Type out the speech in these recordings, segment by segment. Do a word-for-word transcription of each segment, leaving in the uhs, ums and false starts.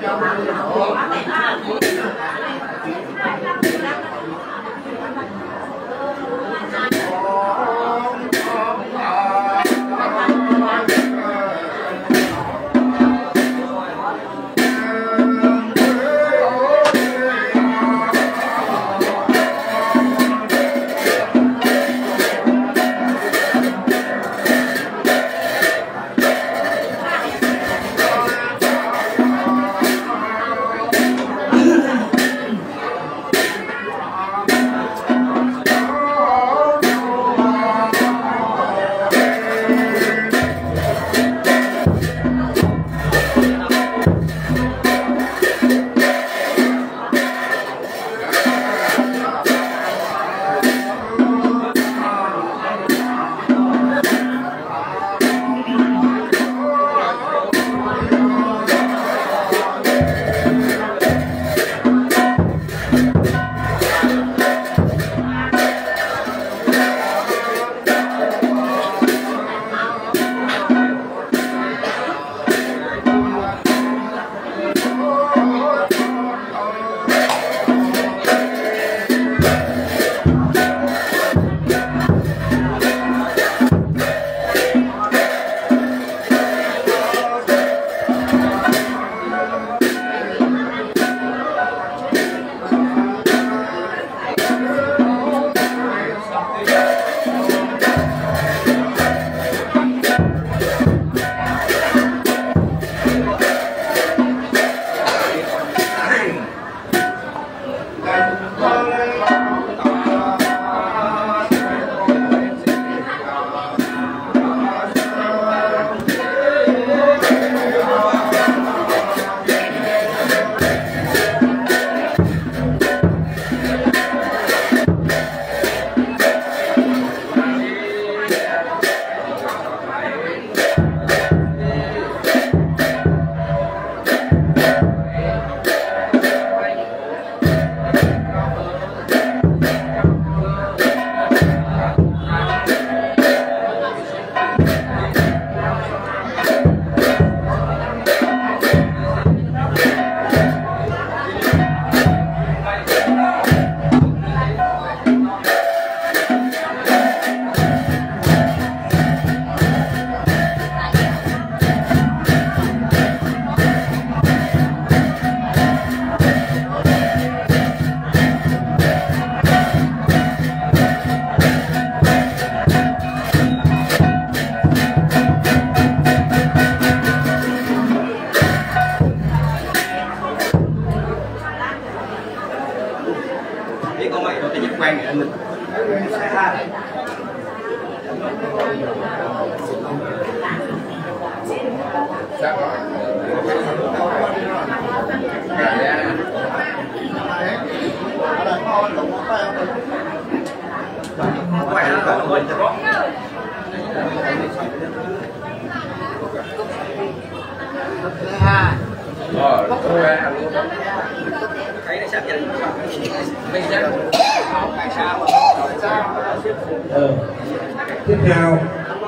Ừ. Tiếp theo,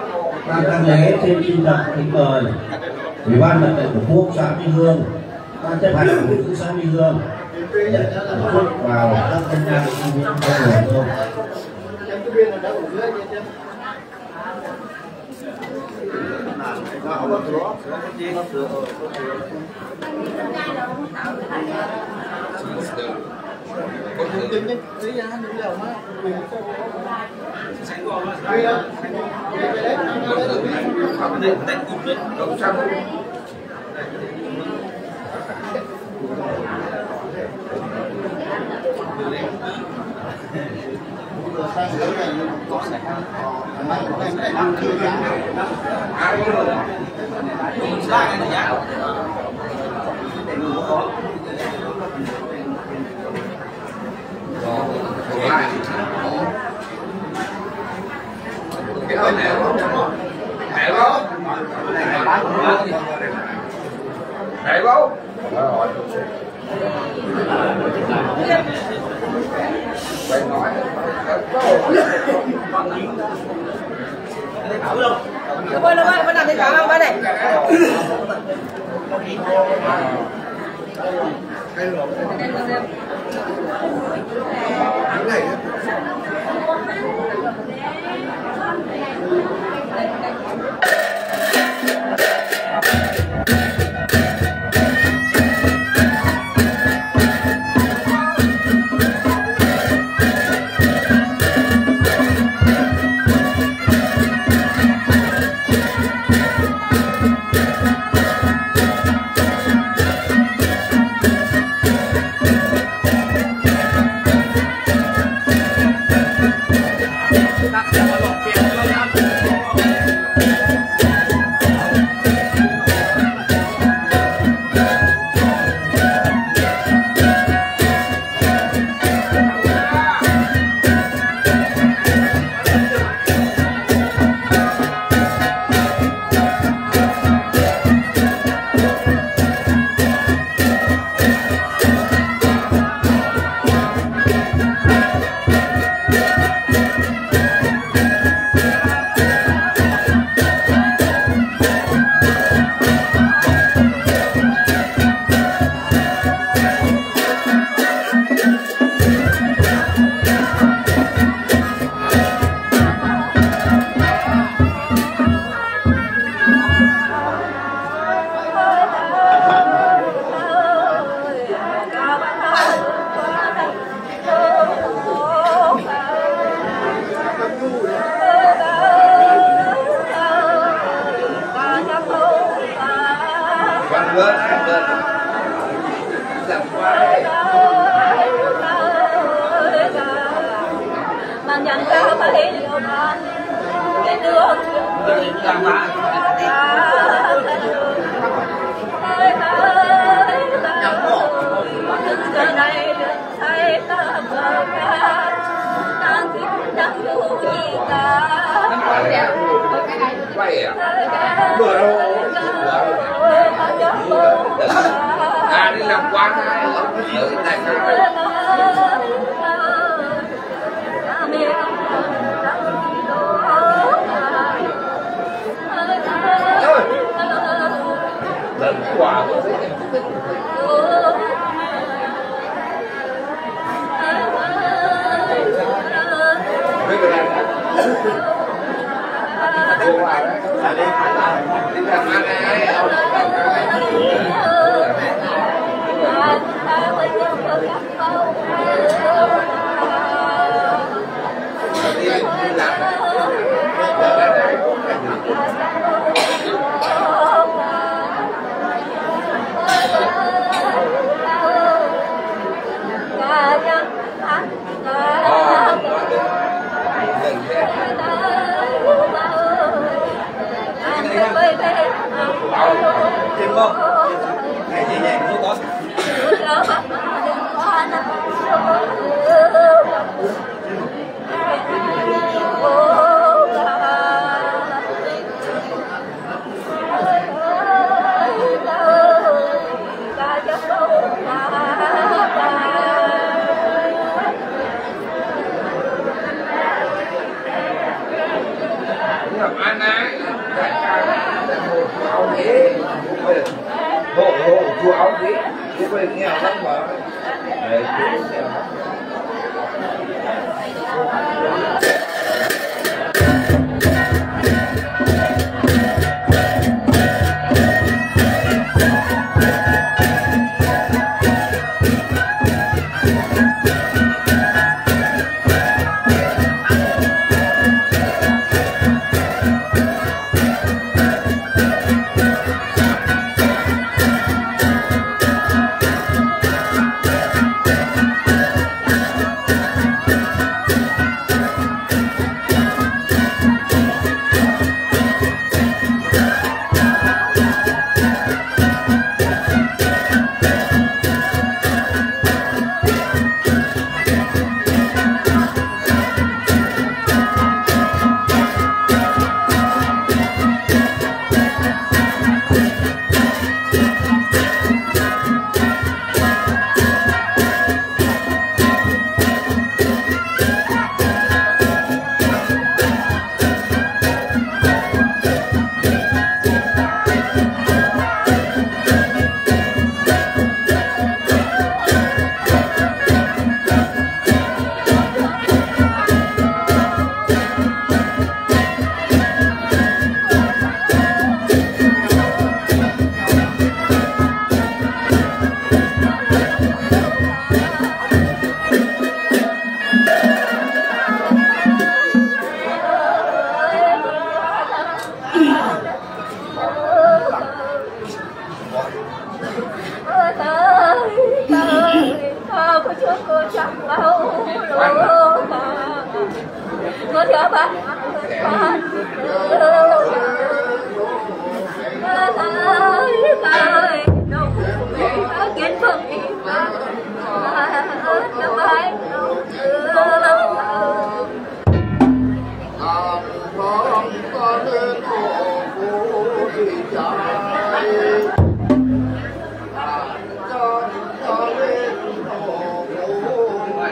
ban tang lễ xin trân trọng kính mời Ủy ban Mặt trận Tổ quốc xã Minh Hương, ban chấp hành của thị xã Minh Hương nhận tổ chức vào các công nhân sinh viên có nguồn không? Còn thường tình nhất, ý ra hắn đúng lòng á. Sáng qua mà. Đi đâu? Đi về đấy. Không thể đánh cụt lên. Không sao đâu. Sang dưới này có sạch. Mai có cái này ăn chưa giá. Ai có rồi. Lại này giá. Để người có. Cái ơi nè, nè bố, nè bố, bạn nói, Đâu ơi, đâu ơi, bắt làm thế cả không, bắt này. Mà nhận ra mà lấy liều bàn cái đường làm mà giờ này thấy ta bờ ca đang thích đang đủ gì ta à đi làm quán ở tại lần quả mấy cái này cô vào đấy là đi đi làm ăn này Chim không? Này nhẹ nhàng không có. làm ăn ấy đại ca một áo ghế hộ hộ chú áo ghế chú về nghèo lắm mà đấy chú nghèo lắm. cô chắc bao lô cô cho bác con ơi đâu kiến phật đi mà đâu ai đâu con con lên hồ phù thì trái cho cho lên hồ phù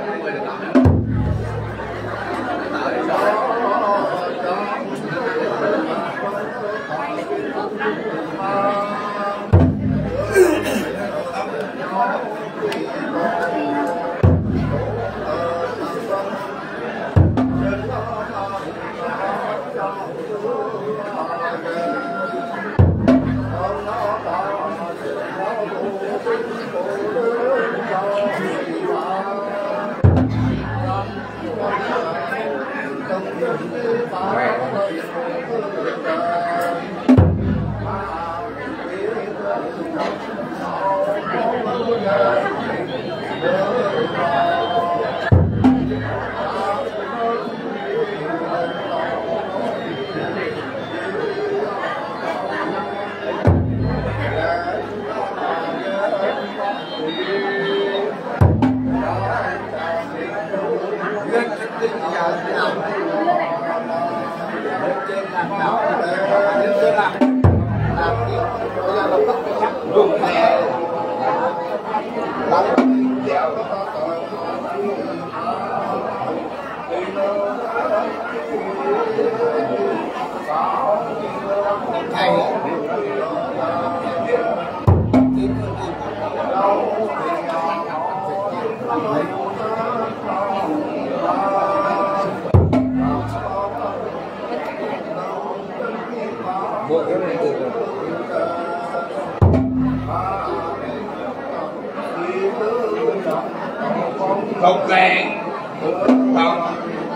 không rèn không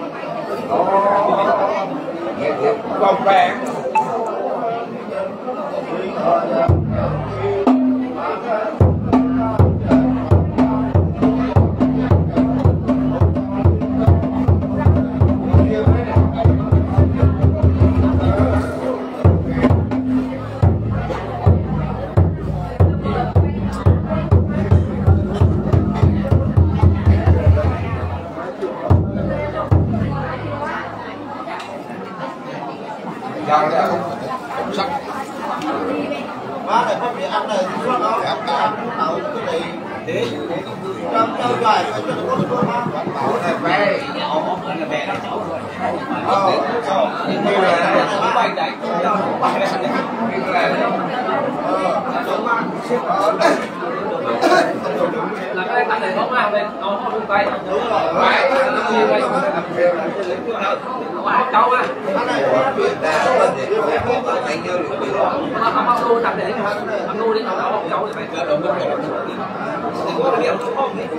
không rèn Dạ, dạ, không sắc. Má này có bị ăn này, nó nó ăn ăn tạo cái gì? Để trong trong vài cái chỗ có có má tạo này về. Này về nó chỗ rồi. Ờ, như là nó bay đấy, nó bay đấy. Như là ờ, chỗ má xếp ở đây. Là cái anh này có mang lên, nó không bay. Đúng rồi. Bay nó như vậy. Quá câu á. Anh này có việc ta lên thì phải biết là anh như được biết rồi. Nó không có luôn tập để anh nuôi đến nó đâu câu thì phải cơ động được rồi. Thì có cái điểm không không đấy.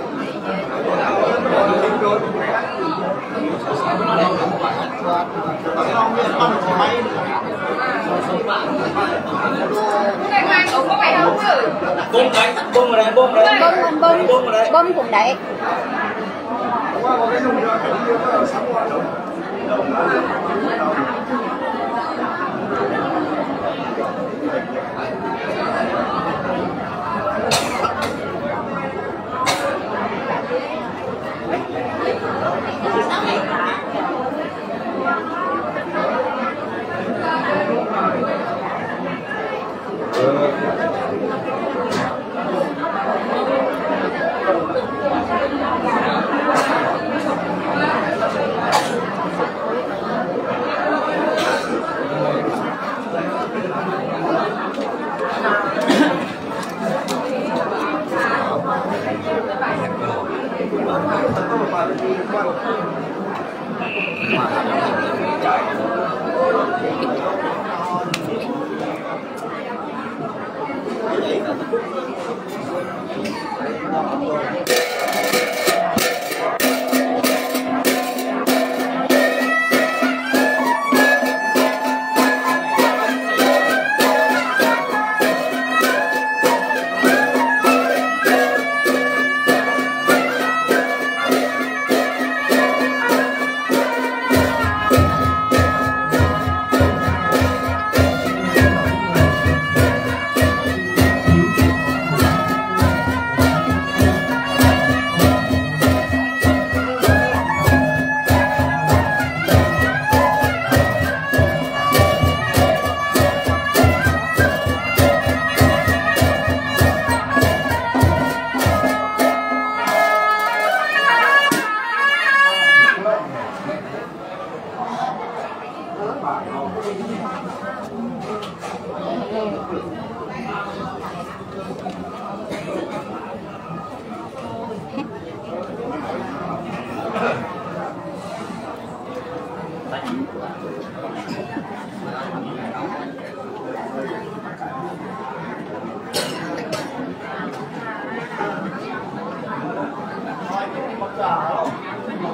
Bông đấy, bông ở đây, bông ở đây. bông bông bông bông cũng đấy.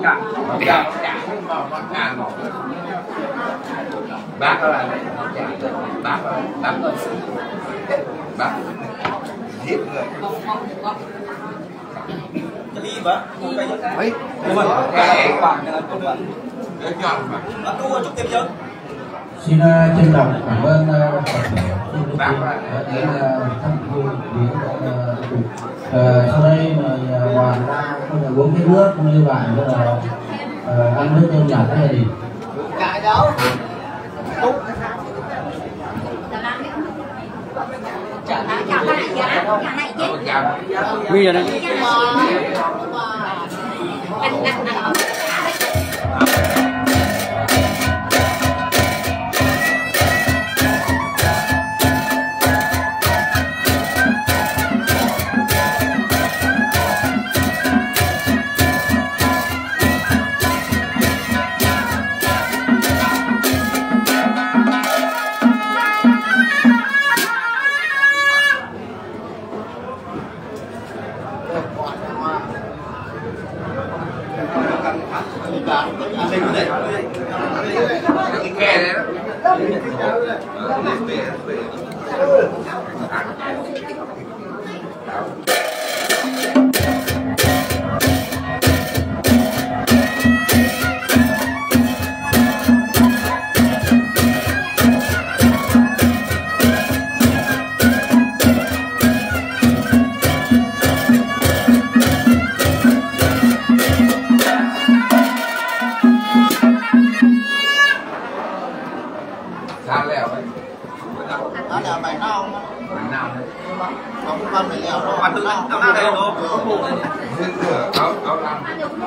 chặt chặt chặt mà mà ngàn một bác là bác bác ơi bác giết người đi bác mấy đúng rồi cái bạn là công bạn để chọn mà nó có chút thêm chưa xin uh, trân trọng cảm ơn uh, bác đã đến uh, thăm vui đến uh, uh, sau đây mời uh, Hoàng ra không là uống cái nước cũng như bạn là uh, ăn nước cơm nhà thế này cài đâu đúng bây giờ đây nghe đấy sao leo đấy đó là bài nào bạn nào đấy không con phải leo đâu Bạn tự làm nào đây nó Thế cửa áo áo lam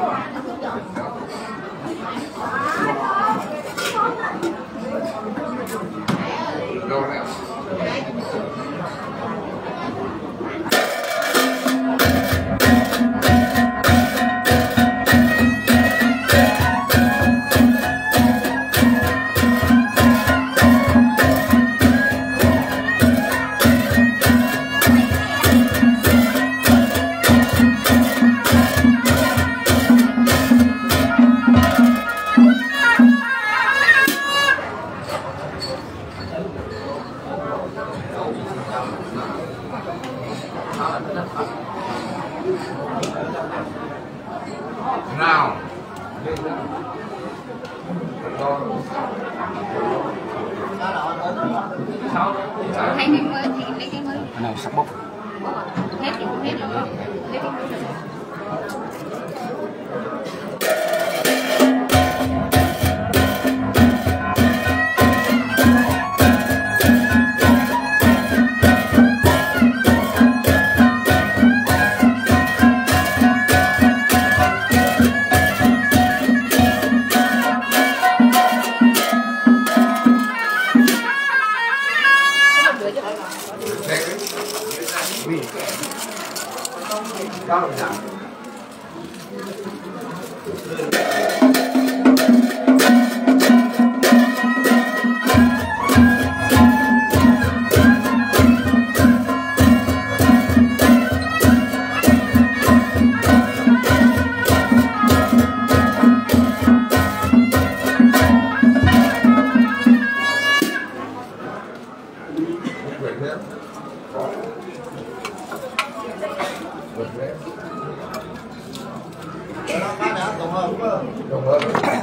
đâu leo nào Hay cái mới thì lấy cái mới. nào sắp bốc Hết thì cũng hết rồi. Lấy cái mới. đó là sao Đúng rồi.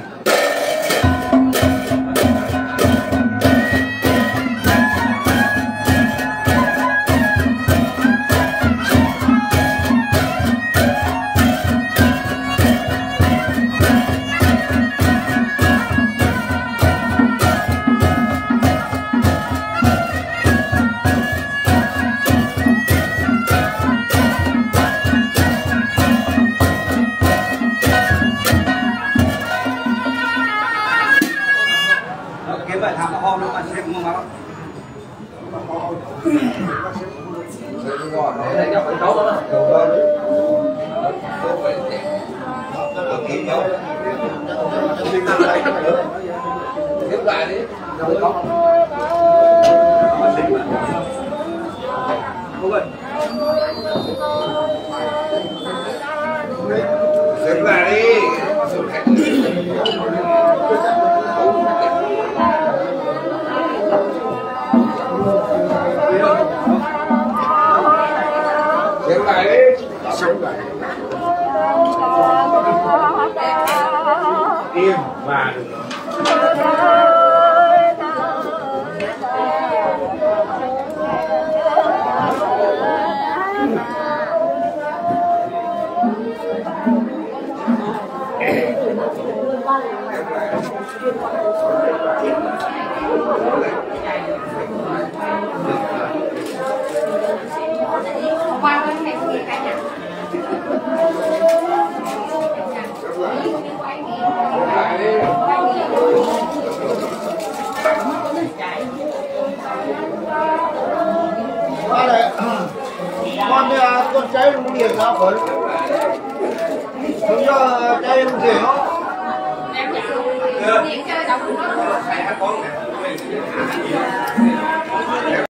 kiếm bài thằng hôm nó mà xem không máu Đây là cái đó đó. Tiếp lại đi. Rồi có. Tiếp lại đi. Im và được qua bên này kia cả nhà. Ba này, con này con trai lũ liền ra khỏi, không cho trai lũ gì không? Điện chơi đọc nó.